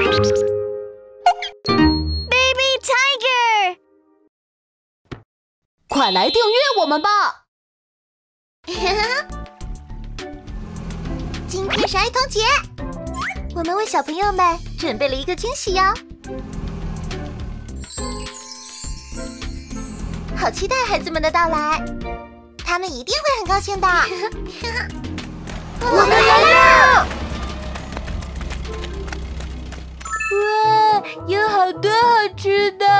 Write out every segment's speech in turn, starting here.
Baby Tiger， 快来订阅我们吧！ 今天是儿童节，我们为小朋友们准备了一个惊喜哟。好期待孩子们的到来，他们一定会很高兴的。我们来了！哇，有好多好吃的！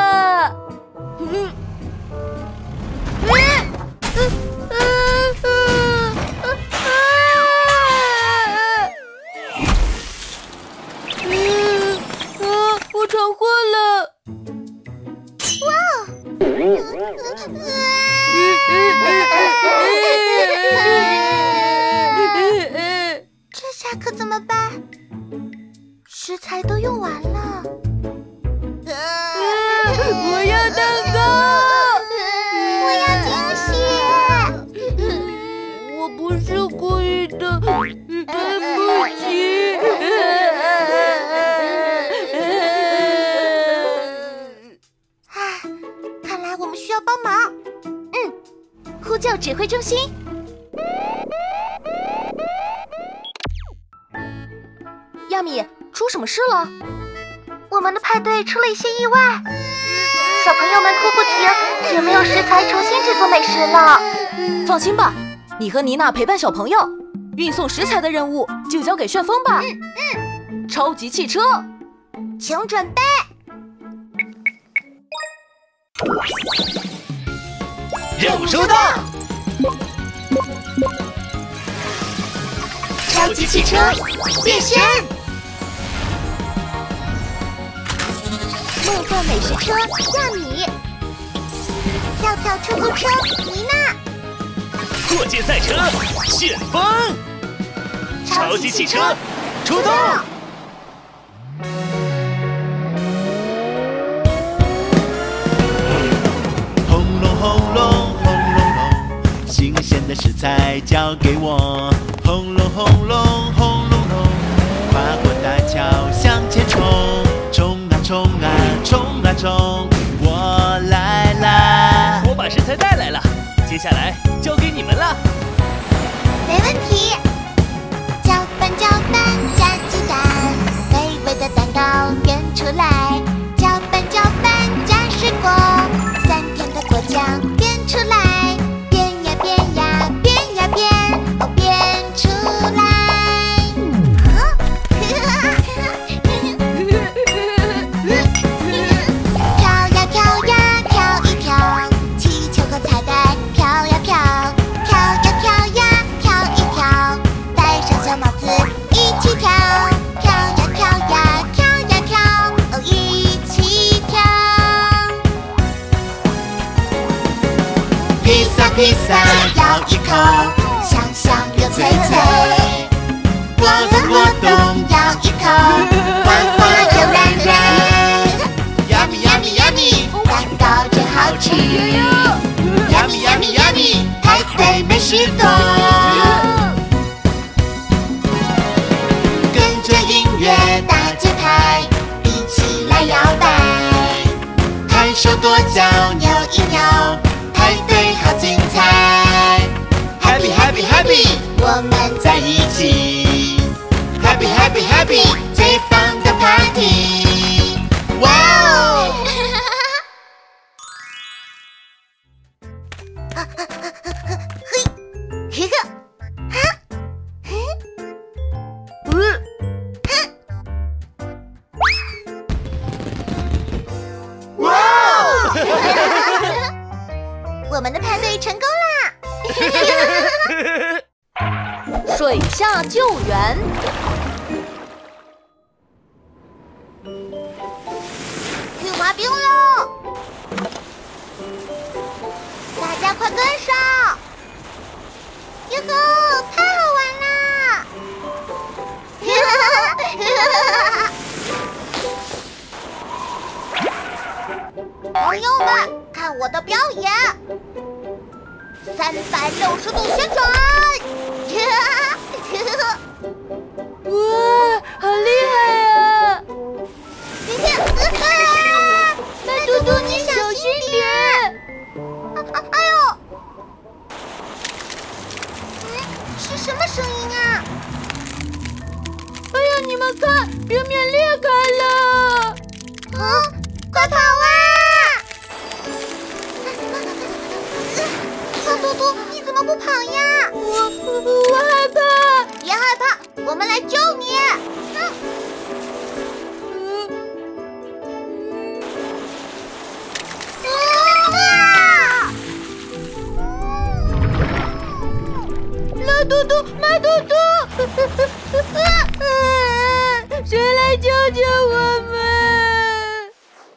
我闯祸了！哇！这下可怎么办？食材都用完了。我要蛋糕！我要惊喜！我不是故意的，对不起。看来我们需要帮忙。呼叫指挥中心。亚米，出什么事了？我们的派对出了一些意外，小朋友们哭不停，也没有食材重新制作美食了。 放心吧，你和妮娜陪伴小朋友，运送食材的任务就交给旋风吧。超级汽车， 请准备。 任务收到！ 超级汽车变身，梦幻美食车亚米，跳跳出租车妮娜， 过界赛车旋风，超级汽车出动！ 轰隆轰隆轰隆隆，新鲜的食材交给我。轰隆轰隆轰隆隆，跨过大桥向前冲，冲啊冲啊冲啊冲，我来啦！ 我把食材带来了，接下来交给你们了。 没问题。搅拌搅拌加鸡蛋，美味的蛋糕变出来。搅拌搅拌加水果，3天的果酱变出来。变呀变呀变呀变，哦变出来。跳呀跳呀跳一跳，气球和彩带飘呀飘，跳呀跳呀跳一跳，戴上小帽子一起跳，跳呀跳呀跳呀跳，哦一起跳。披萨披萨咬一口，香香又脆脆。果冻果冻咬一口，滑滑又软软。Yummy yummy yummy， 蛋糕真好吃。Yummy yummy yummy， 派对美食多。跟着音乐大节拍，一起来摇摆。抬手跺脚扭一扭，派对好精彩。Happy happy happy， 我们在一起。Happy happy happy， 最棒的 party。哇哦！嘿，呵呵，哇哦！我们的派对成功啦！ 水下救援。 去滑冰喽！大家快跟上！哟呵，太好玩啦！朋友们，看我的表演！360度旋转！哇，好厉害啊！ 冰面裂开了！ 啊，快跑啊！小嘟嘟，你怎么不跑呀？ 我害怕。 别害怕，我们来救你。 老嘟嘟，马嘟嘟，谁来救救我们？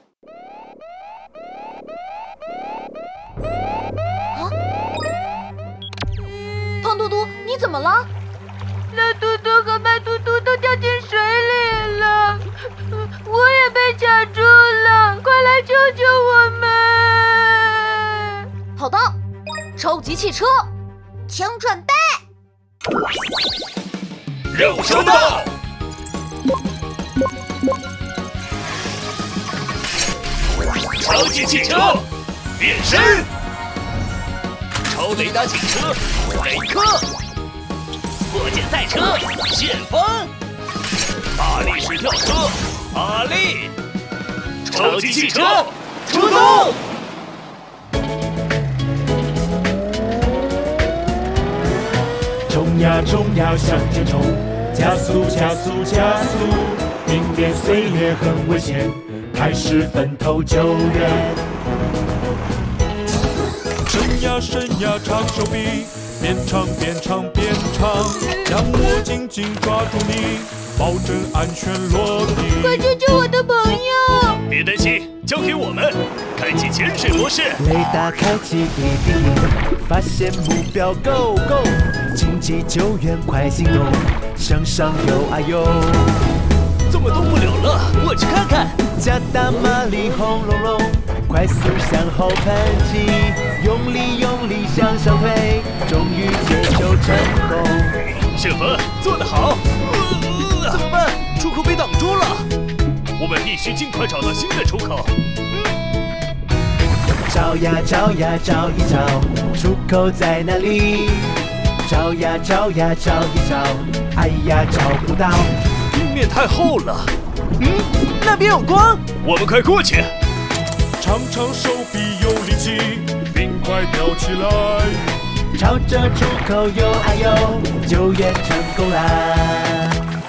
胖嘟嘟，你怎么了？老嘟嘟和马嘟嘟都掉进水里了，我也被卡住了，快来救救我们！好的，超级汽车， 请准备。 任务收到。超级汽车变身，超雷达警车雷克，火箭赛车旋风，大力士跳车阿力，超级汽车出动！ 冲呀冲呀向前冲，加速加速加速，冰面碎裂很危险，开始分头救援。伸呀伸呀长手臂，边唱边唱边唱，让我紧紧抓住你，保证安全落地。 快救救我的朋友！ 别担心，交给我们，开启潜水模式。 雷达开启，滴滴滴，发现目标 ，Go Go， 紧急救援快行动，向上游啊游。 怎么动不了了？我去看看。 加大马力轰隆隆，快速向后喷气，用力用力向上推，终于解救成功。 旋风做得好。怎么办？出口被挡住了。我们必须尽快找到新的出口。 找呀找呀找一找，出口在哪里？找呀找呀找一找，哎呀找不到。 冰面太厚了。那边有光，我们快过去。 长长手臂有力气，冰块吊起来，朝着出口游啊游，救援成功啦！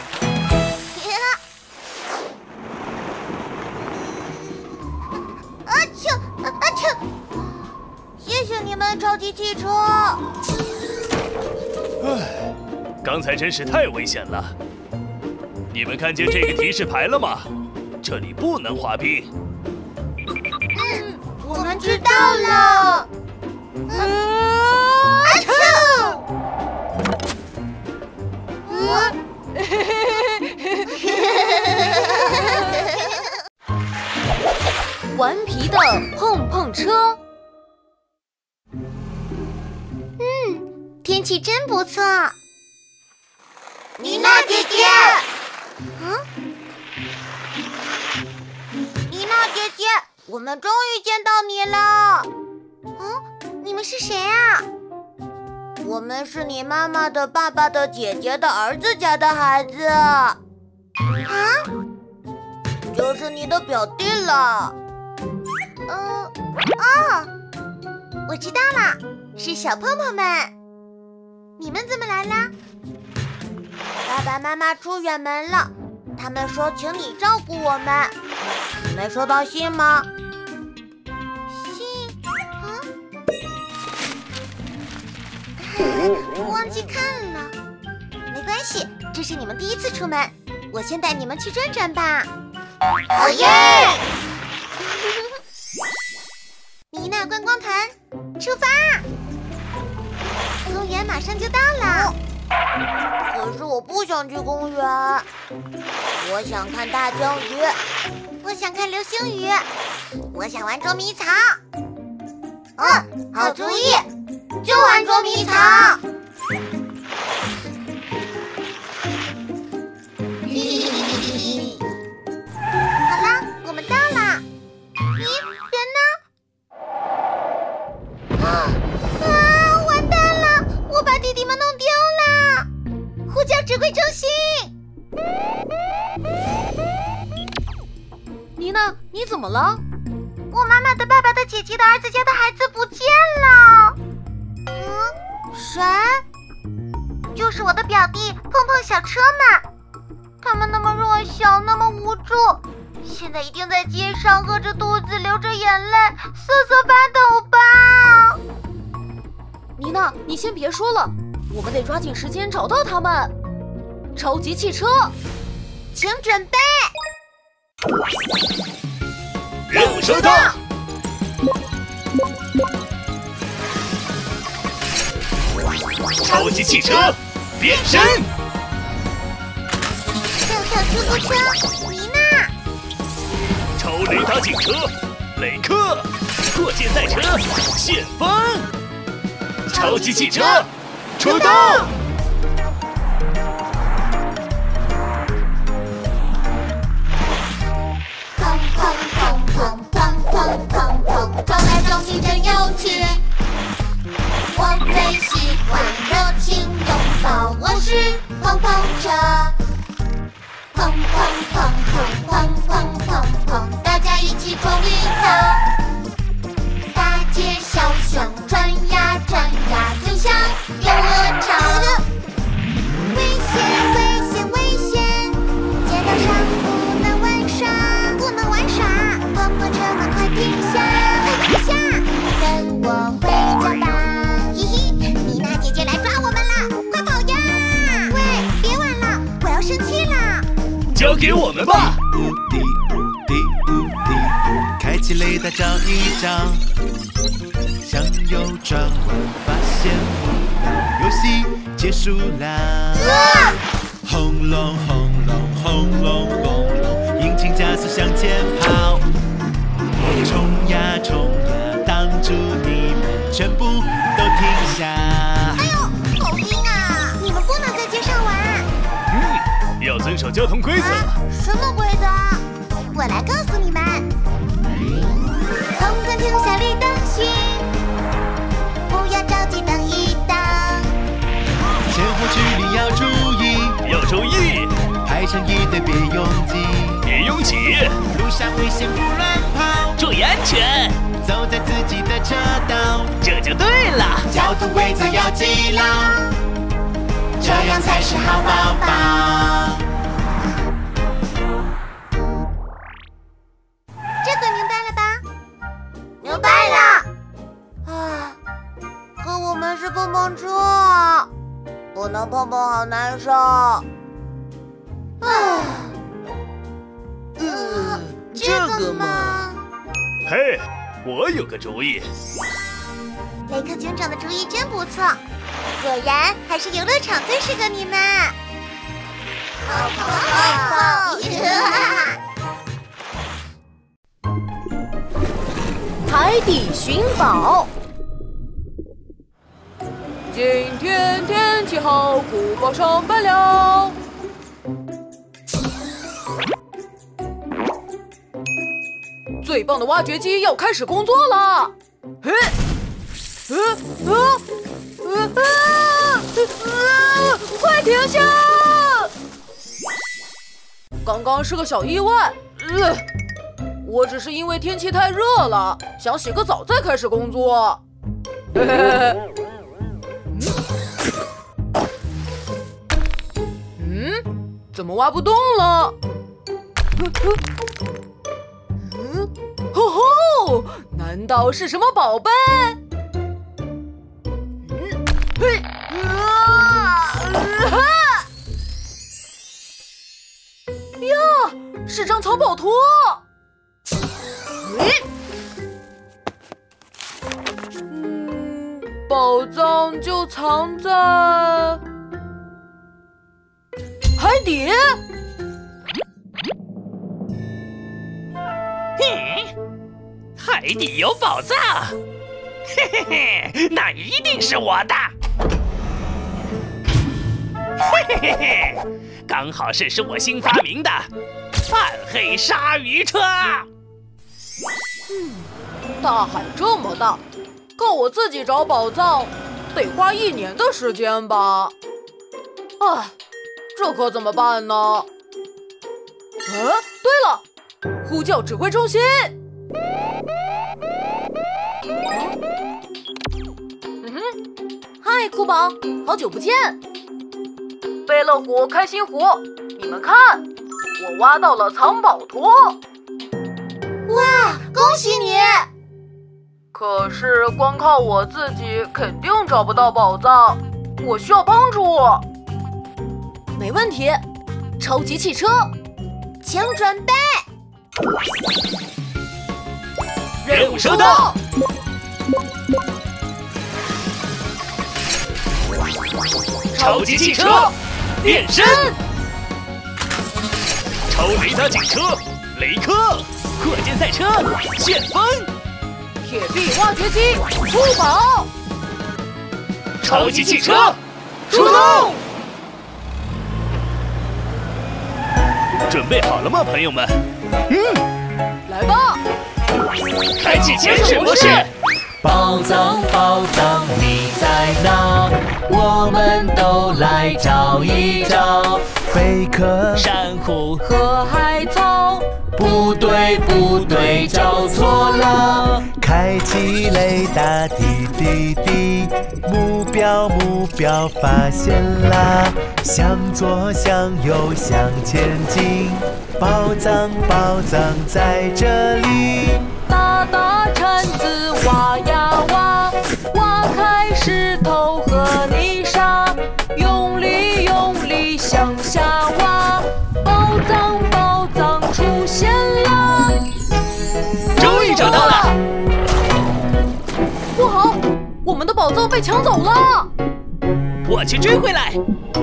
谢谢你们，超级汽车。 刚才真是太危险了。你们看见这个提示牌了吗？这里不能滑冰。 我们知道了。 顽皮的碰碰车。 天气真不错。妮娜姐姐，妮娜姐姐，我们终于见到你了。你们是谁啊？我们是你妈妈的爸爸的姐姐的儿子家的孩子。就是你的表弟了。我知道了，是小碰碰们。你们怎么来了？爸爸妈妈出远门了，他们说请你照顾我们。你没收到信吗？信？忘记看了。没关系，这是你们第一次出门，我先带你们去转转吧。好耶！妮娜观光团，出发！公园马上就到了。可是我不想去公园，我想看大江鱼，我想看流星雨，我想玩捉迷藏。好主意，就玩捉迷藏。好啦，我们到了。咦，人呢？完蛋了，我把弟弟们弄丢了。呼叫指挥中心。 你怎么了？ 我妈妈的爸爸的姐姐的儿子家的孩子不见了。谁？就是我的表弟碰碰小车们。他们那么弱小，那么无助，现在一定在街上饿着肚子，流着眼泪，瑟瑟发抖吧。 妮娜，你先别说了，我们得抓紧时间找到他们。超级汽车， 请准备。 任务收到。超级汽车变身。 跳出租车，妮娜。 超雷达警车，雷克。过界赛车，旋风。超级汽车出动。 砰砰砰砰砰砰砰砰，撞来撞去真有趣。我最喜欢热情拥抱，我是碰碰车。砰砰砰砰砰砰砰砰，大家一起碰一遭。大街小巷转呀转呀，就像游乐场。危险危险危险，街道上不能玩耍，不能玩耍。碰碰车们快停下，快停下，跟我回家吧。嘿嘿，妮娜姐姐来抓我们了，快跑呀！喂，别玩了，我要生气了。 交给我们吧。 无敌无敌无敌，开启雷达找一找，向右转弯发现目标，游戏结束啦。轰隆轰隆轰隆轰隆，引擎加速向前跑，冲呀冲呀，挡住你们，全部都停下。 哎呦，好阴啊！你们不能在街上玩。 要遵守交通规则。 什么规则？我来告诉你们。红灯停下绿灯行，不要着急等一等。 前后距离要注意， 要注意， 排成一队别拥挤， 别拥挤， 路上危险不乱跑， 注意安全， 走在自己的车道， 这就对了。 交通规则要记牢，这样才是好宝宝。 这回明白了吧？明白了。唉，可我们是碰碰车，不能碰碰好难受。唉，这个嘛。 嘿，我有个主意。 雷克警长的主意真不错，果然还是游乐场最适合你们。跑跑跑！ 海底寻宝。 今天天气好，古堡上班了。最棒的挖掘机要开始工作了。快停下！刚刚是个小意外。我只是因为天气太热了，想洗个澡再开始工作。怎么挖不动了？吼吼！难道是什么宝贝？呀，是张藏宝图。宝藏就藏在海底。 海底有宝藏，嘿嘿嘿，那一定是我的。嘿嘿嘿嘿，刚好是我新发明的暗黑鲨鱼车。 大海这么大，靠我自己找宝藏，得花1年的时间吧。唉，这可怎么办呢？对了， 呼叫指挥中心。嗨，酷宝，好久不见。贝乐湖、开心湖，你们看，我挖到了藏宝托。 哇，恭喜你！ 可是光靠我自己肯定找不到宝藏，我需要帮助。没问题，超级汽车， 请准备。 任务收到。超级汽车变身，超雷达警车雷克，火箭赛车旋风， 铁臂挖掘机出宝， 超级汽车出动！准备好了吗，朋友们？ 来吧！ 开启潜水模式。 宝藏，宝藏，你在哪？我们都来找一找。 贝壳、 珊瑚和海草， 不对，不对，找错了。 开启雷达，滴滴滴，目标，目标发现啦！向左，向右，向前进，宝藏，宝藏在这里。 大大铲子挖呀挖，挖开石头和泥沙，用力用力向下挖，宝藏宝藏出现了！ 终于找到了！ 不好，我们的宝藏被抢走了！ 我去追回来！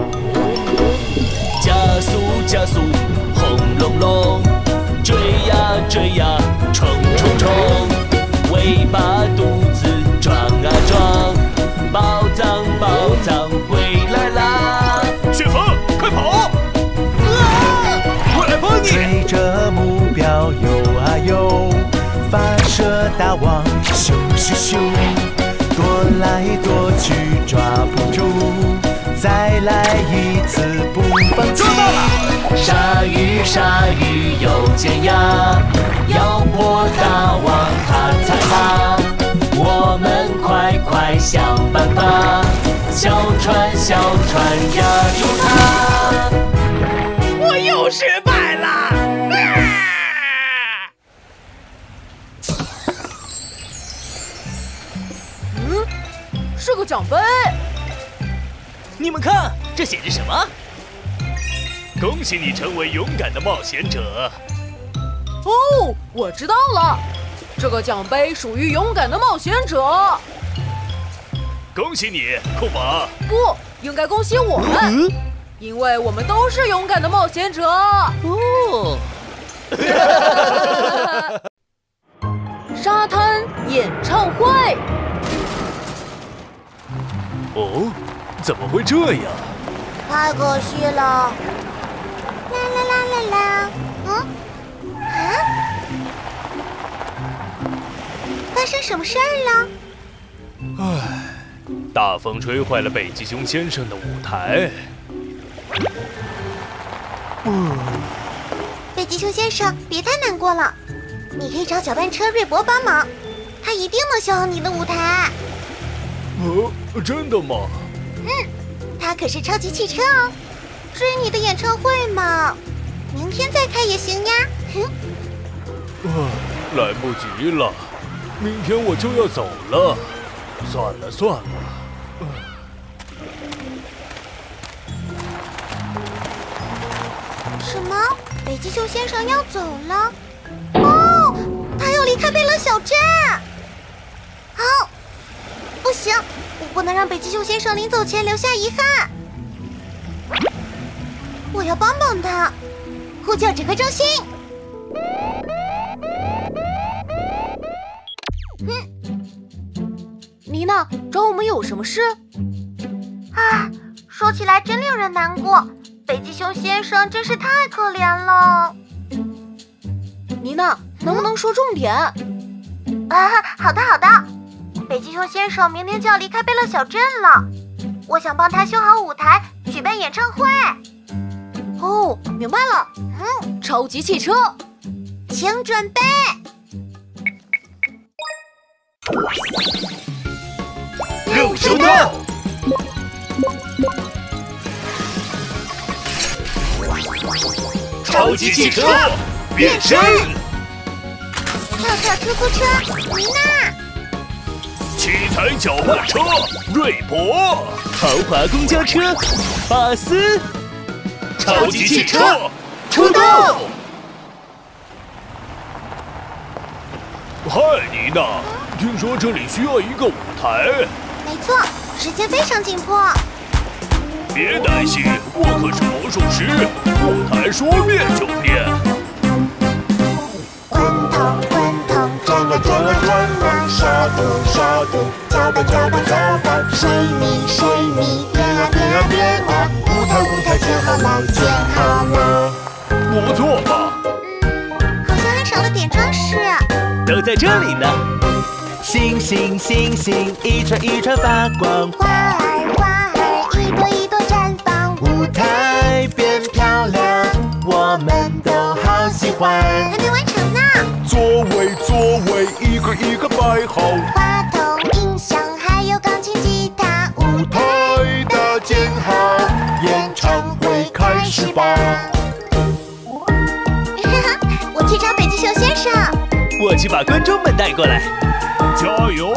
加速，加速，轰隆隆，追呀追呀，冲冲冲，尾巴肚子撞啊撞，宝藏宝藏回来啦！ 旋风，快跑！我来帮你！ 追着目标游啊游，发射大网，咻咻咻，躲来躲去抓不住，再来一次不放弃。 鲨鱼，鲨鱼有尖牙，要破大网它才怕。我们快快想办法，小船，小船压住它。 我又失败了！ 是个奖杯。 你们看，这写着什么？恭喜你成为勇敢的冒险者！ 哦，我知道了，这个奖杯属于勇敢的冒险者。 恭喜你，酷宝！ 不，应该恭喜我们，因为我们都是勇敢的冒险者。 哦。 沙滩演唱会。 哦，怎么会这样？ 太可惜了。啦啦啦啦啦，发生什么事儿了？ 唉，大风吹坏了北极熊先生的舞台。 北极熊先生，别太难过了，你可以找搅拌车瑞博帮忙，他一定能修好你的舞台。 真的吗？ 他可是超级汽车哦。至于你的演唱会嘛，明天再开也行呀。 来不及了，明天我就要走了。算了算了。 什么？北极熊先生要走了？哦，他要离开贝勒小镇。好，不行，我不能让北极熊先生临走前留下遗憾。我要帮帮他，呼叫指挥中心。 妮娜，找我们有什么事？ 说起来真令人难过，北极熊先生真是太可怜了。 妮娜，能不能说重点？ 好的好的。北极熊先生明天就要离开贝勒小镇了，我想帮他修好舞台，举办演唱会。 哦，明白了。超级汽车， 请准备。 肉手刀，超级汽车变身， 跳跳出租车妮娜， 七彩搅拌车瑞博， 豪华公交车巴斯， 超级汽车出动！嗨，妮娜，听说这里需要一个舞台。 没错，时间非常紧迫。 别担心，我可是魔术师，舞台说变就变。 滚筒滚筒转啊转啊转啊，沙土沙土，搅拌搅拌搅拌，水泥水泥，变啊变啊变啊，舞台建好了建好了。 不错吧？ 好像还少了点装饰。 都在这里呢。星星星星，一串一串发光， 花儿花儿，一朵一朵绽放， 舞台变漂亮，我们都好喜欢。 还没完成呢。 座位，一个一个摆好， 话筒、音响还有钢琴、吉他，舞台搭建好， 演唱会开始吧。我去找北极熊先生。 我去把观众们带过来。 加油！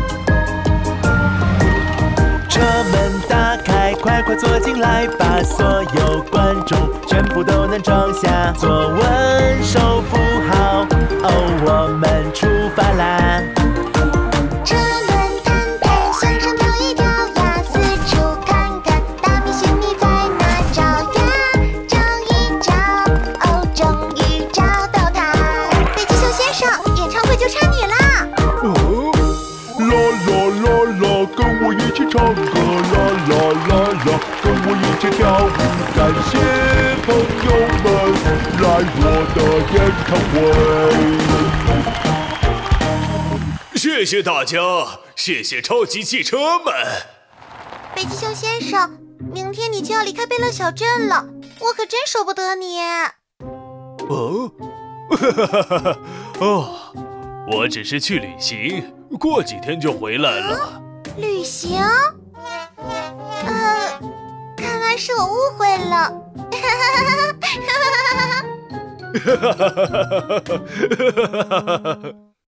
车门打开，快快坐进来吧，所有观众全部都能装下。坐稳，手扶好，哦，我们出发啦！ 车轮弹弹，向上跳一跳呀，四处看看，大明星你在哪找呀？找一找，哦，终于找到他。北极熊先生，演唱会就差你啦！ 啦啦啦啦，跟我一起唱歌，啦啦啦啦，跟我一起跳舞。感谢朋友们来我的演唱会。谢谢大家，谢谢超级汽车们。 北极熊先生，明天你就要离开贝乐小镇了，我可真舍不得你。 哦，哦，我只是去旅行，过几天就回来了。 旅行？看来是我误会了。 哈哈哈哈哈哈！